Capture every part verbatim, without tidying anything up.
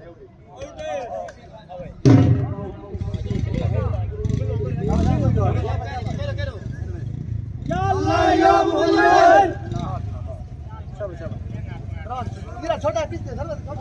छोटा पीछे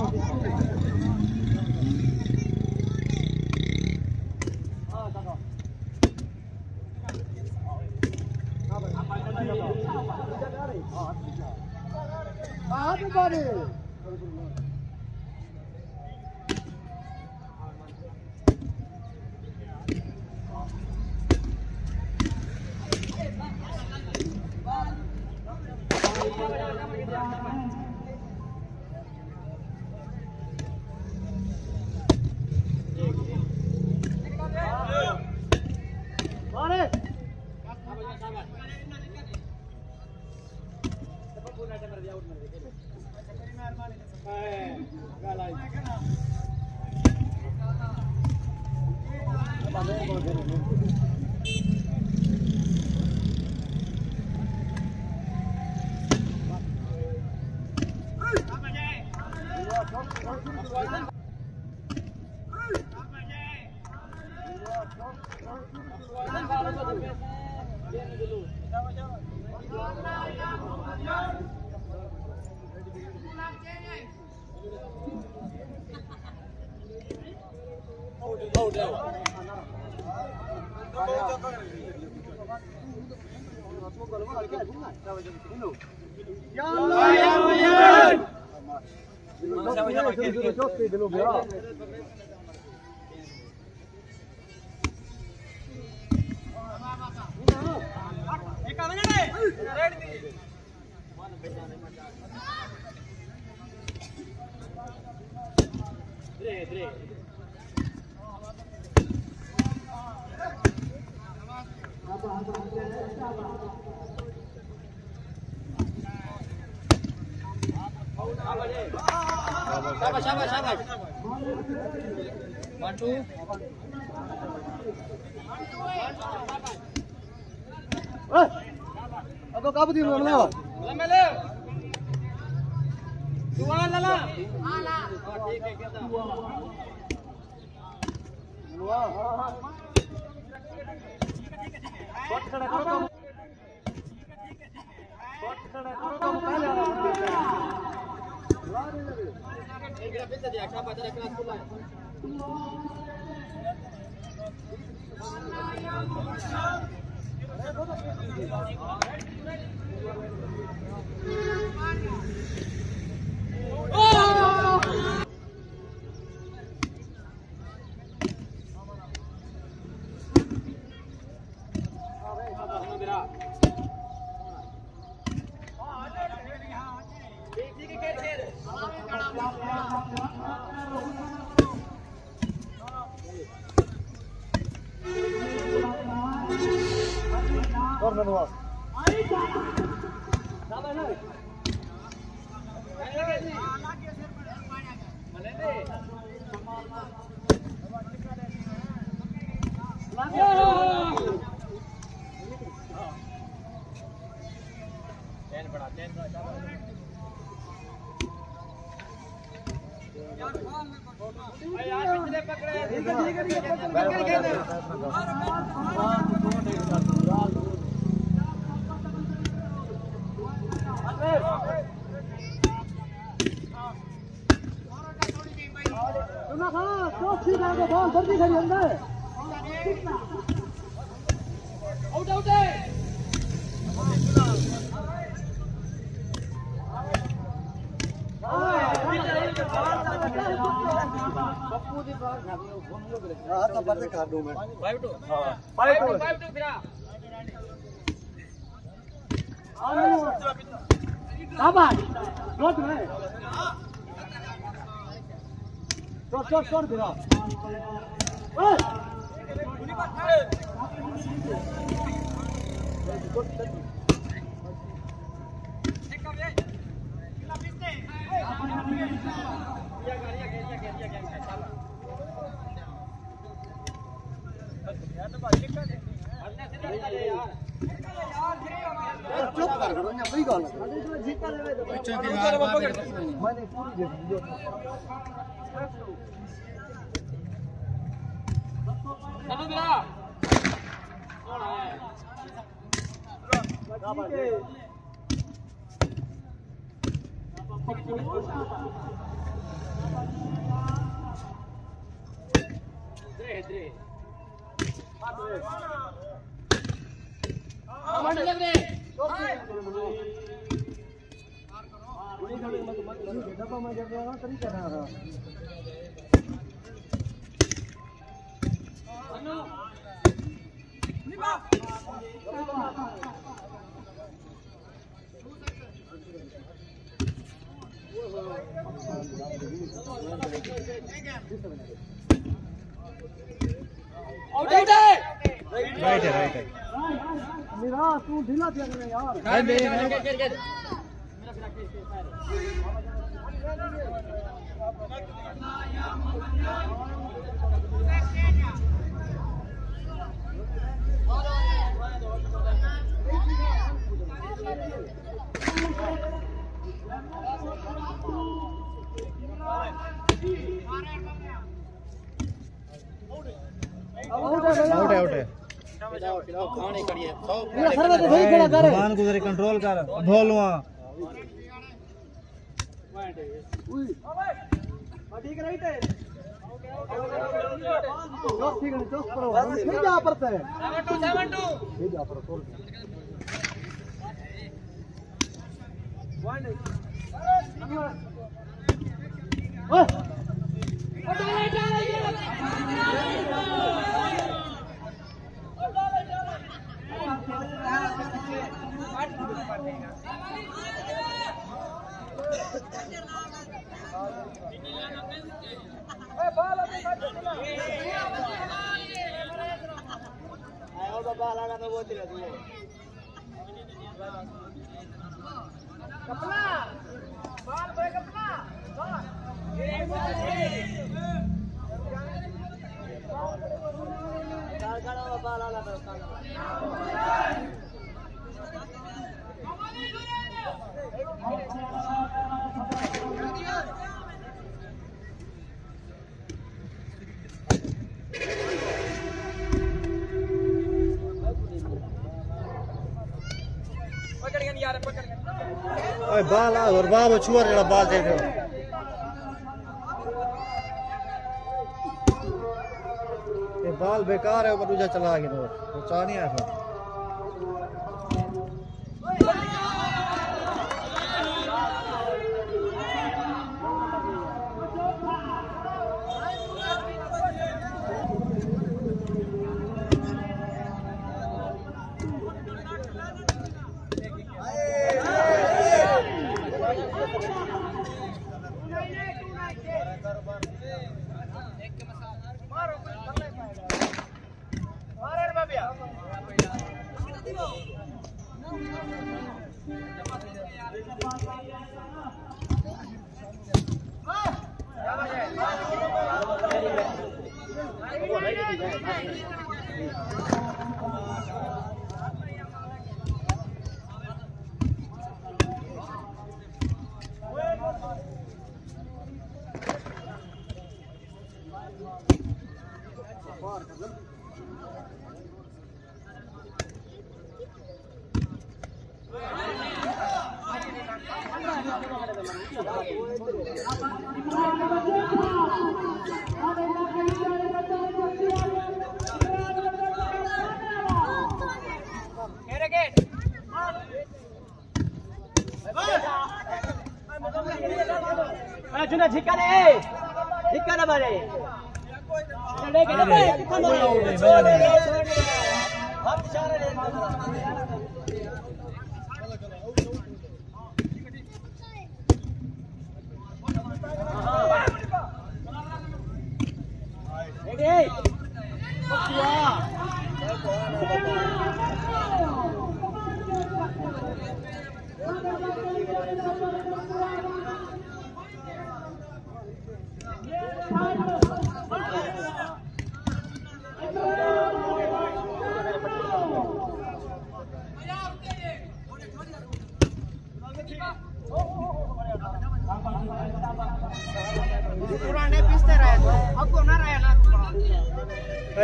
शाबाश शाबाश शाबाश वन टू अब काबू दी लो लो ले दुआ ला हां ला ठीक है कहता दुआ शॉट खड़ा करो शॉट खड़ा करो पहले एक ग्राफ से दिया अच्छा पता रखना खुला है Short, short, short, bira. Hey! चुप कोई गल जीता लेवे तो मैंने पूरी दे दी चलो मेरा कौन है दे दे मार दे मार लग रे डब्बा में जब ना तरीका ना रहा अनु निभा आउट आउट है राइट है राइट है मेरा तू ढीला दिया ना यार हाय मेरे मेरा फिर आउट है आउट है खाने करिए भगवान गुजरे कंट्रोल कर धोलवा ठीक राइट है दस ठीक है दस पर फिर जा पड़ता है सेवन टू सेवन टू फिर जा पर छोड़ वन ओए कपला बाल पे कपला बाल काढ़ा बाल आला तो पकड़ गया यार पकड़ गया ओए बाल आ और बाबा छुआ रे बाल देख ये बाल बेकार है ऊपर दूजा चला के तो चा नहीं आया चुना झिक्का दे झिक्का ना मारे चले के ना कितना मारे हम इशारा ले रेडी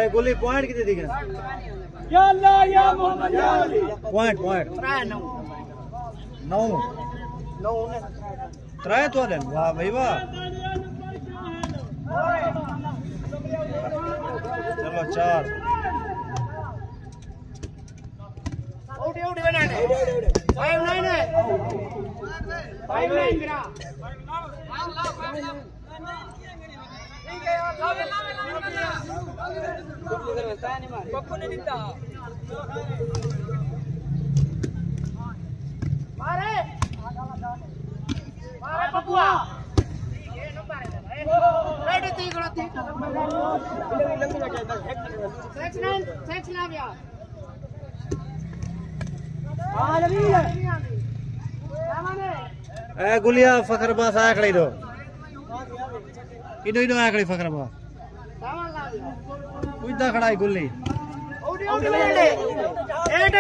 ए गोली पॉइंट कितने दिखे या अल्लाह या मोहम्मद या अली पॉइंट पॉइंट नौ नौ नौ ने त्राय तो ले वाह भाई वाह चलो चार आउट आउट बनाने फाइव नाइन है फाइव नाइन मेरा ठीक है यार लावे लावे लावे पप्पू ने दिया मारे मारे पप्पुआ ये नंबर है रेडी थी गणो थी सिक्स नाइन सिक्स नाइन यार हां जमीन है क्या माने ए गुलिया फखरबा सा खड़ी दो इनो इनो आखड़ी फखरबा सामान ला दिया कुदा खड़ा है गुल्ली ओडी ओडी ले एट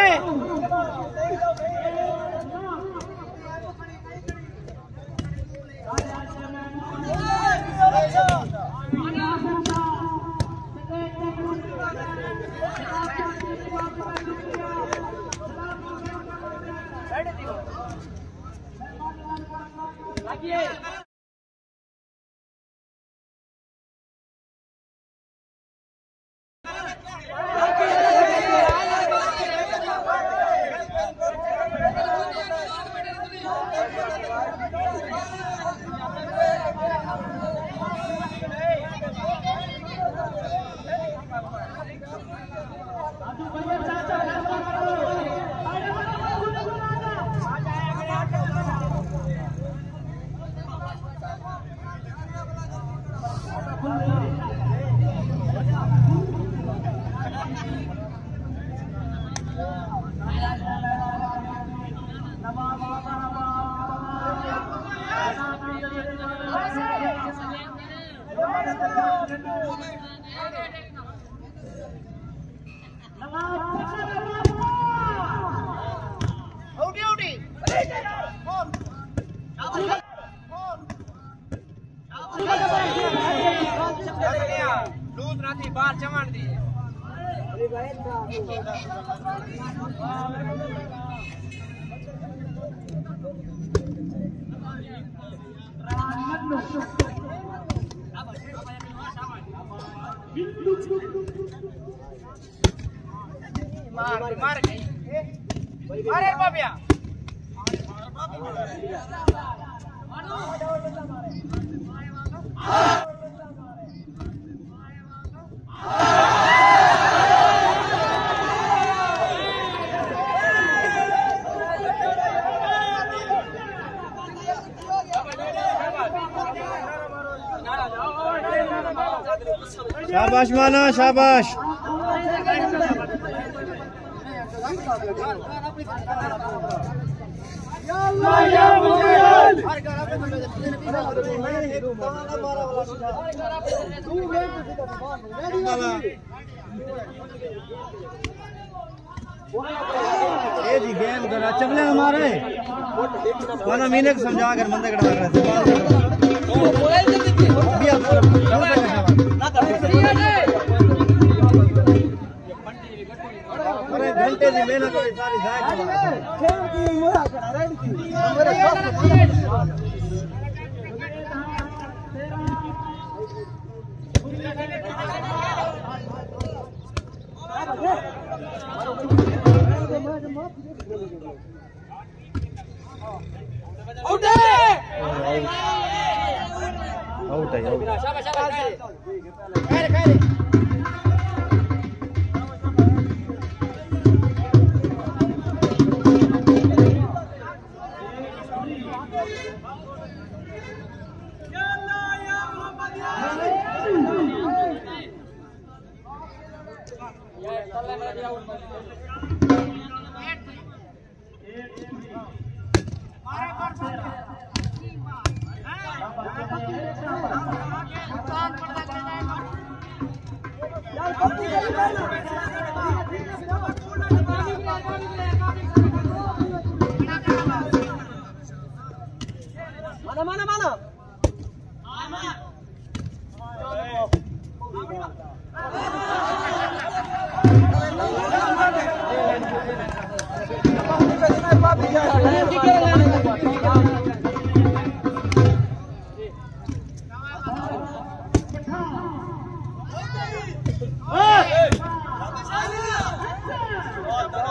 बाहर जमान दी मार मार गई अरे बाबिया शाबाश माना शाबाश या अल्लाह या मोहम्मद ए जी गेम करा चबले हमारे कोना मीने को समझा कर मंदे कड़ा कर अरे घंटे की मेहनत सारी जाए आउट है आउट है शाबाश शाबाश खैर खैर mana mana mana mana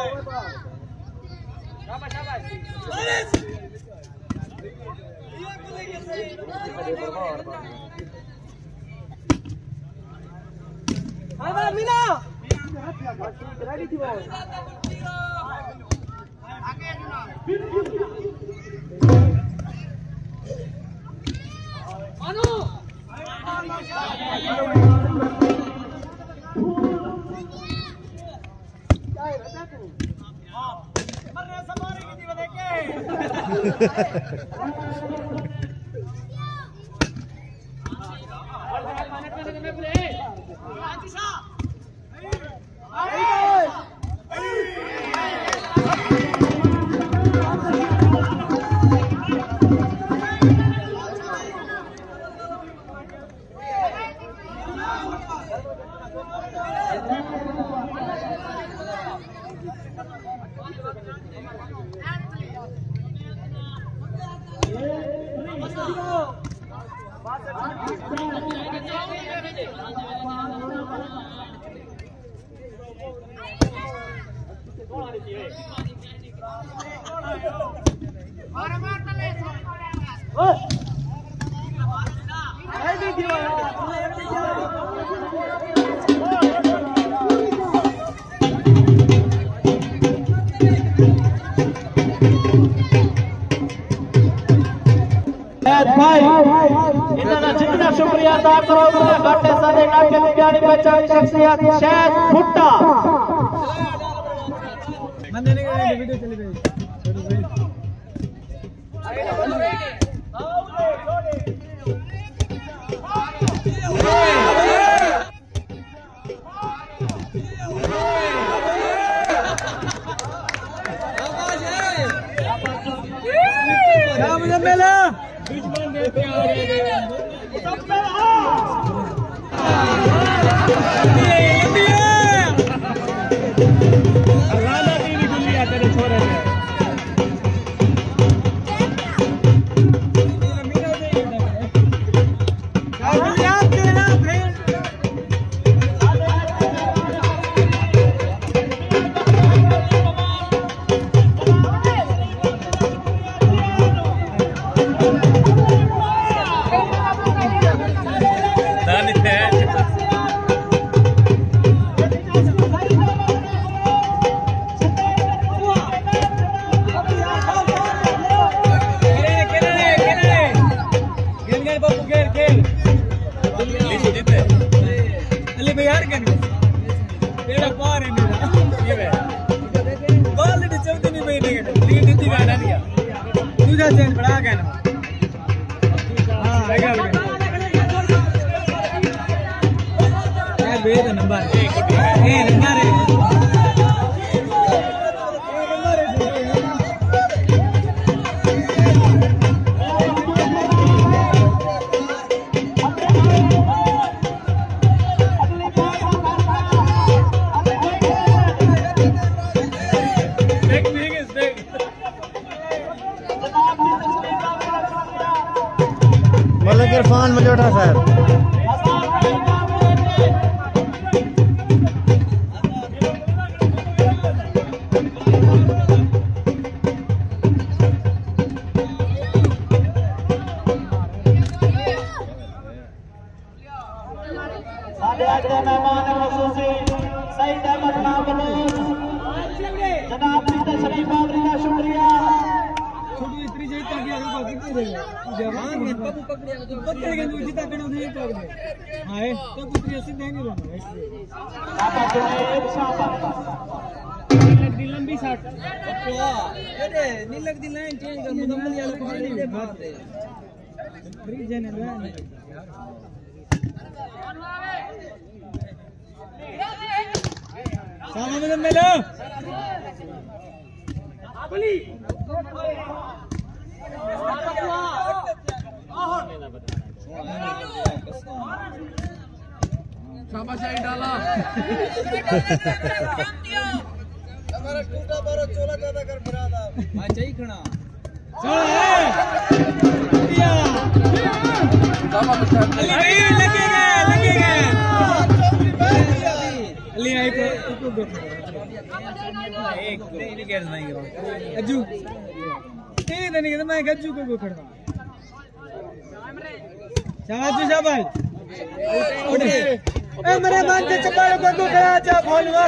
जितना शुक्रिया अदा करो उतना घट है। सारे इलाके में जानी पहचानी शख्सियत शायद भुट्टा वीडियो चली गई। क्या मुझे मिला दुश्मन देते आ रहे इरफान मजोटा साहब मेहमान खसूसी सईद अहमद नाबलूस जनाब शरीफ बाबरी का शुक्रिया। जवान है पप्पू पकड़े तो पकड़ेंगे वो जीता करो नहीं पकड़े हां तो पुत्री ऐसे देंगे ना पापा जुनैद शाबाश नीलक दी लंबी शॉट अरे नीलक दी लाइन चेंज कर मुदम्मल यार को नहीं दे बात है ब्रिज जाने लाइन सामने में लो बली शाबाश डाला हमारा टूटा बारो चोला ज्यादा कर गिरा था हां चाहिए खड़ा चल दिया लगेगा लगेगा ले आई को को एक नहीं गेट नहीं करो अज्जू ए नहीं मैं गज्जू को को खड़ा शाबाश शाबाश उठे ए मेरे मान के चपाड़ को तो खड़ा जा फोनवा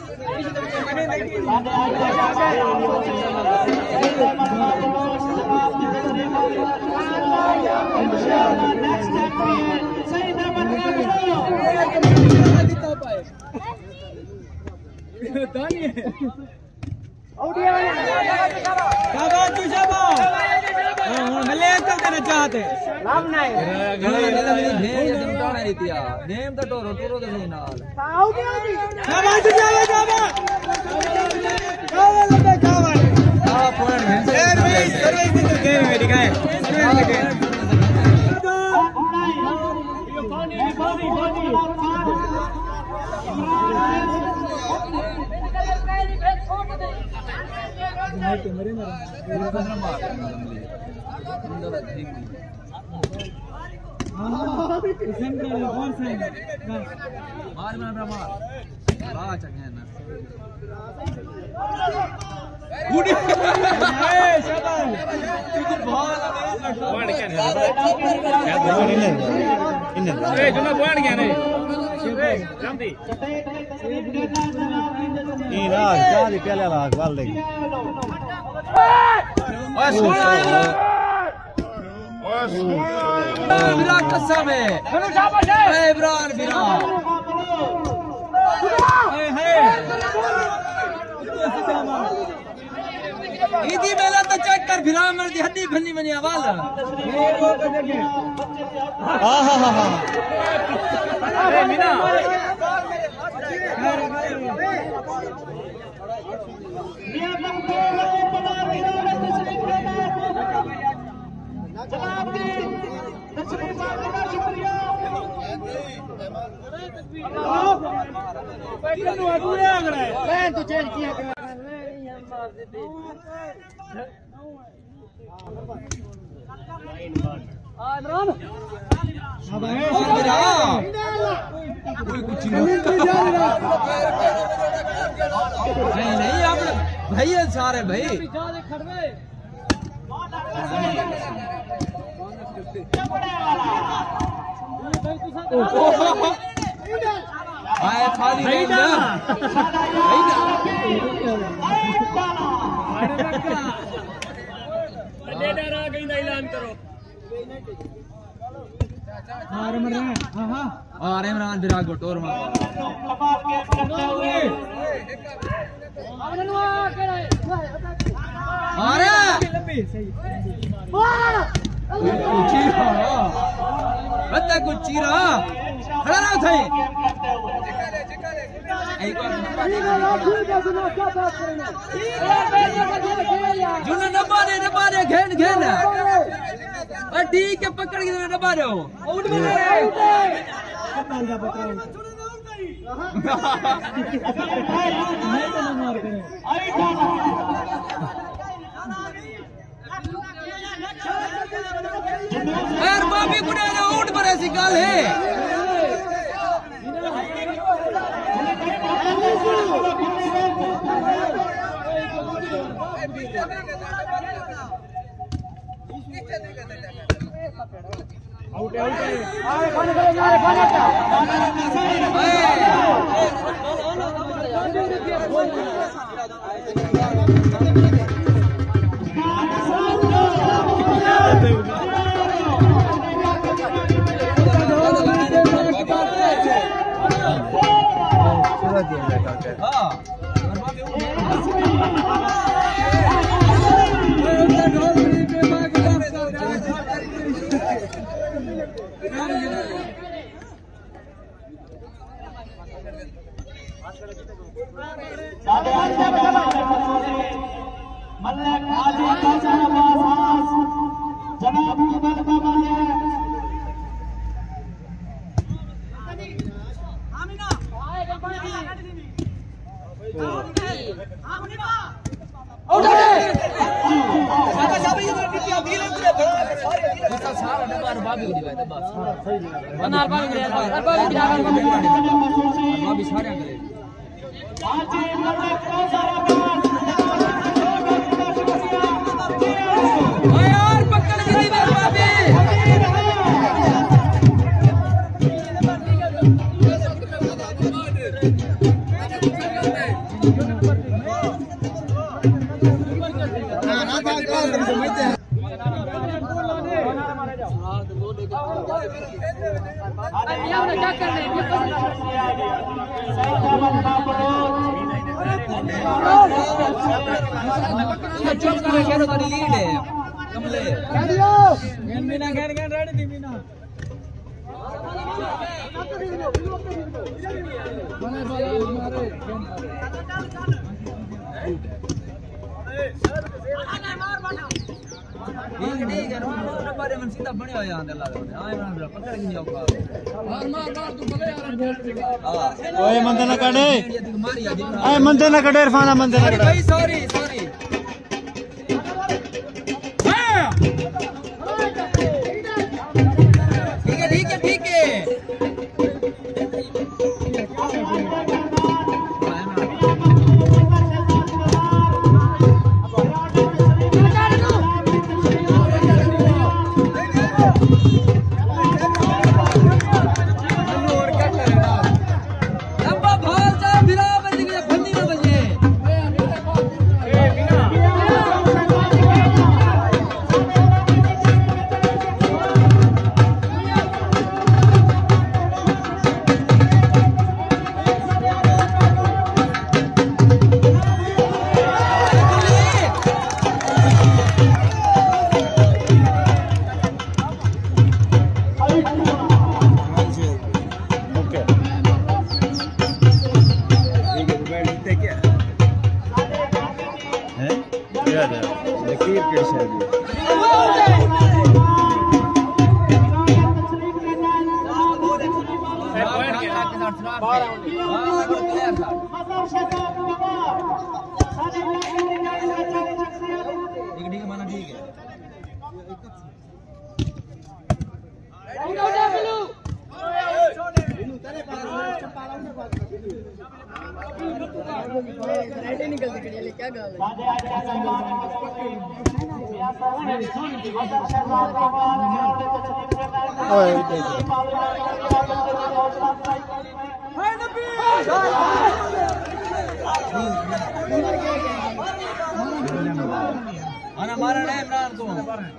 चाहते नेम तो टोरो टोरो तो नहीं नाल शाबाश शाबाश शाबाश कावा लगे कावा आ पॉइंट है सर्विस सर्विस तो गेम में दिखाए सर्विस में ये पानी पानी पानी नहीं तो मेरे में हां सेंटर में कौन सा है मार मार मार वाह चंगे ना गुडी ए शाबाश तू बॉल बॉल क्या नहीं क्या बॉल नहीं इन्हें ए जुना बॉल क्या नहीं जल्दी ई ना चाली पहले ला बाल देख ओए सुन ओए सुन मेरा कसम है शाबाश है ए इमरान बिरान ए है इदी मेला तो चेक कर भिरा मेरी हड्डी भन्नी बनी आवाज हां हां हां अरे मीना जनाब जी तशरीफ लाने का शुक्रिया कितने अधूरे आ गए मैं तो चेंज किया कर मार देते आ इमरान अब है कोई कुछ नहीं नहीं आप भाई सारे भाई आए खाली नहीं ना लेडर आ गई ना ऐलान करो हां इमरान हां हां और इमरान विराट को टोर मार अरे चीरा बता कुछ चीरा खड़ा रहो थे जुना डब्बा दे डब्बा दे घेन घेन ठीक है पकड़ के डब्बा दे आउट में यार बाबी गुड़े आउट पर ऐसी गाल है आउट आउट अरे खाने करे अरे खाने का मल्लक हाजी खाजा आवाज जनाब बलका वाले आमीना आएगा पानी आमीना आउट है सारा साबी ये टिकिया धीरे धीरे सारा सारा डब्बा बाबी को दिवाए डब्बा सही है बनार बाबी रे बाबी बाबी सारे करे यार पकड़ के लीड है कमले मीना घेर घेर रेडी थी मीना ठीक ठीक है बारे में सीधा बने हो यहां अल्लाह हां इमरान ब्रो पकड़ के जाओ मार मार मार तू बोले यार ओए मंदे ना कड़े ए मंदे ना कड़े इरफाना मंदे ना कड़े भाई सॉरी सॉरी ठीक है ठीक है ठीक है आना मारा ना इमरान को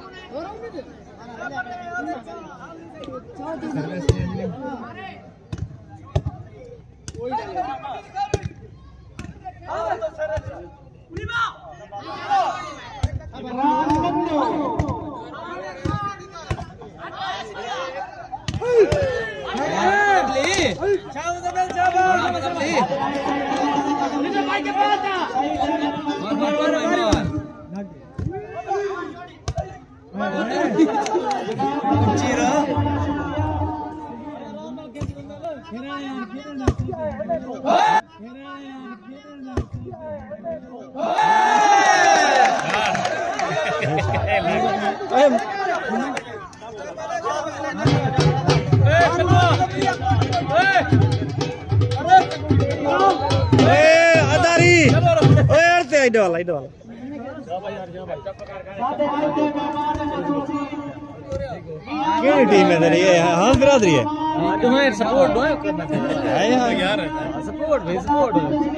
idol idol क्या टीम है तेरी ये हाँ बिरादरी है तुम्हें सपोर्ट दो करना है यार सपोर्ट भाई सपोर्ट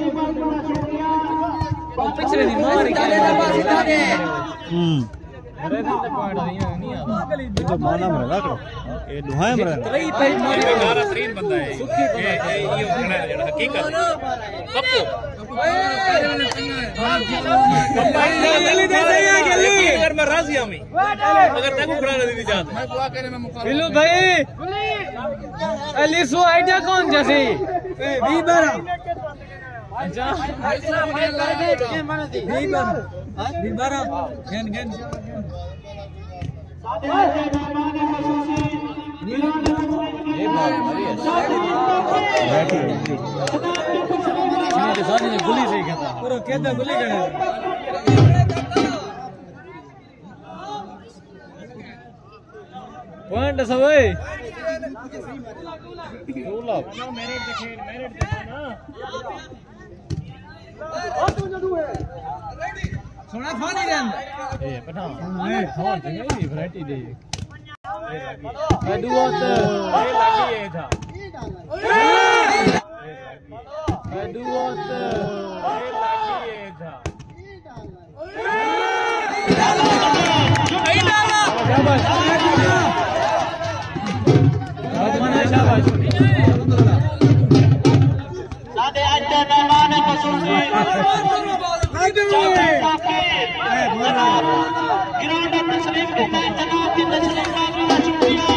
और पिछले दिन मार के हम्म अरे दिन तक पॉइंट नहीं नहीं आता तो माना मरेगा करो ये दुहाए मरेगा कई भाई मारे बेकार तरीन बंदा है ये ये ये होना है जेड़ा हकीकत पप्पू गली दे दे गली अगर मैं राजी हूं अगर तक खड़ा नहीं दी जात मैं दुआ करे मैं मुखालिफ बिल्लू भाई अलीसो आइडिया कौन जैसे वी बारा अच्छा वी बारा वी बारा गन गन ये बात बैठी ये सारी ने गुली से कहता पूरा कहता गुली करे पॉइंट सवे सोलह मेरिट दिखे मेरिट दिखे ना सोना फानी रन ए पठा ए थोड़ दे ये वैरायटी दे दुआत ए लगी ये था दुआत ए लगी ये था शाबाश शाबाश शाबाश सादे आज मेहमान खसूसी ग्राउंड तस्लीम के मैं जनाब की तस्लीम का शुक्रिया